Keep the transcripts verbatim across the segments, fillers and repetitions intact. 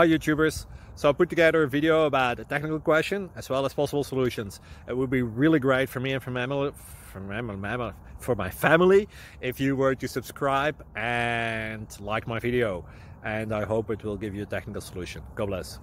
Hi YouTubers! So I put together a video about a technical question as well as possible solutions. It would be really great for me and for, mammal, for, mammal, for my family if you were to subscribe and like my video. And I hope it will give you a technical solution. God bless.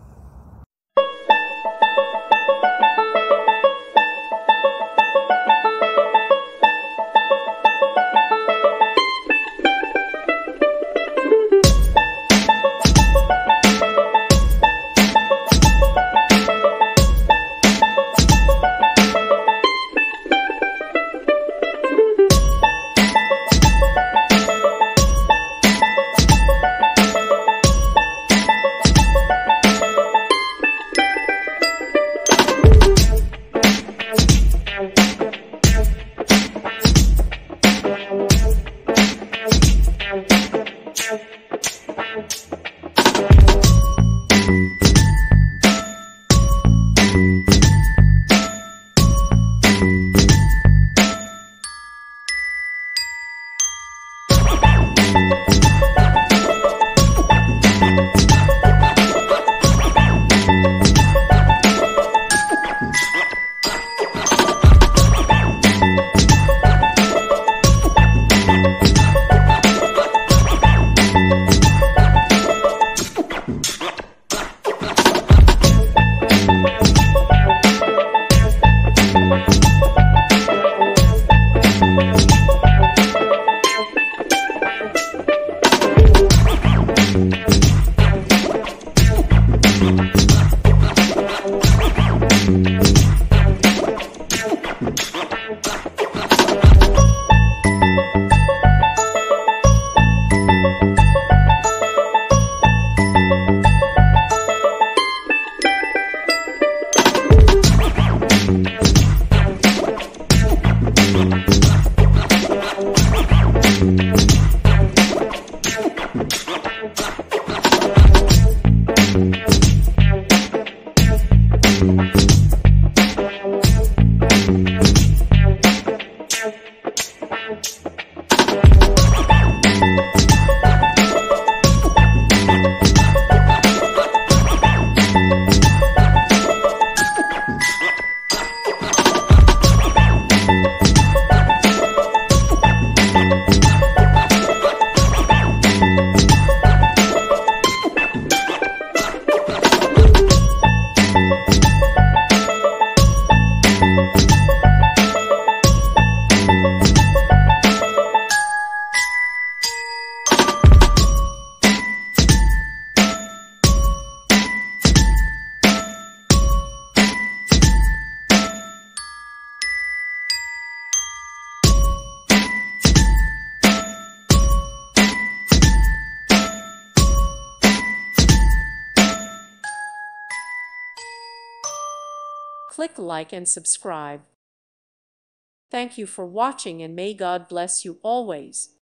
Click like and subscribe. Thank you for watching and may God bless you always.